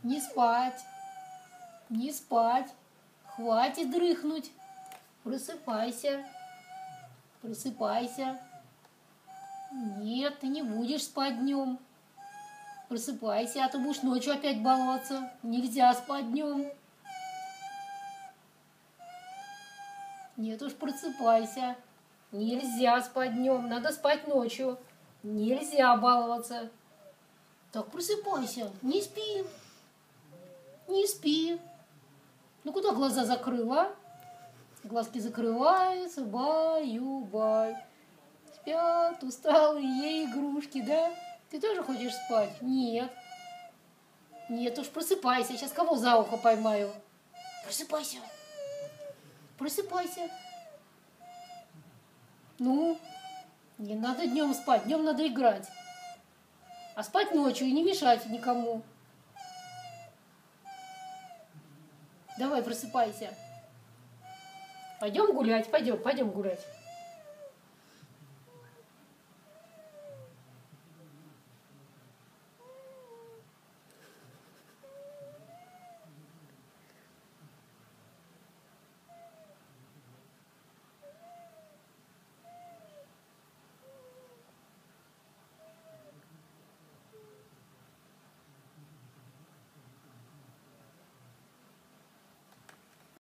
Не спать. Не спать. Хватит дрыхнуть. Просыпайся. Просыпайся. Нет, ты не будешь спать днем. Просыпайся, а то будешь ночью опять баловаться. Нельзя спать днем. Нет уж, просыпайся. Нельзя спать днем, надо спать ночью. Нельзя баловаться. Так, просыпайся, не спи. Не спи. Ну куда глаза закрыла? Глазки закрываются, баю-бай. Спят усталые игрушки, да? Ты тоже хочешь спать? Нет. Нет уж, просыпайся. Сейчас кого за ухо поймаю? Просыпайся. Просыпайся. Ну, не надо днем спать. Днем надо играть. А спать ночью и не мешать никому. Давай, просыпайся. Пойдем гулять, пойдем гулять.